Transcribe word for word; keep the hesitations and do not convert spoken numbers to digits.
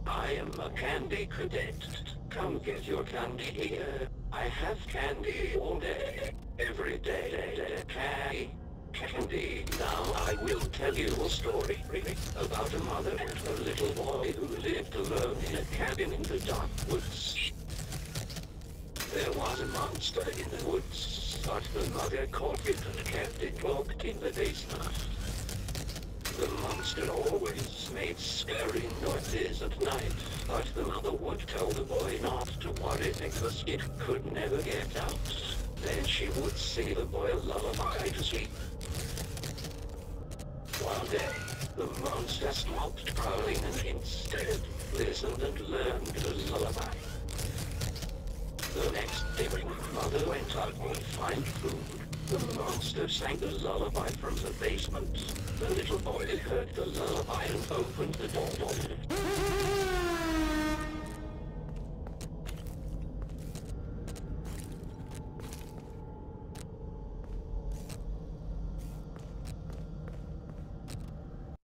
I am a Candy Cadet. Come get your candy here. I have candy all day, every day. Candy, candy. Now I will tell you a story about a mother and her little boy who lived alone in a cabin in the dark woods. There was a monster in the woods, but the mother caught it and kept it locked in the basement. The monster always made scary noises at night, but the mother would tell the boy not to worry because it could never get out. Then she would sing the boy a lullaby to sleep. One day, the monster stopped prowling and instead listened and learned the lullaby. The next day when mother went out to find food, the monster sang the lullaby from the basement. The little boy heard the lullaby and opened the door.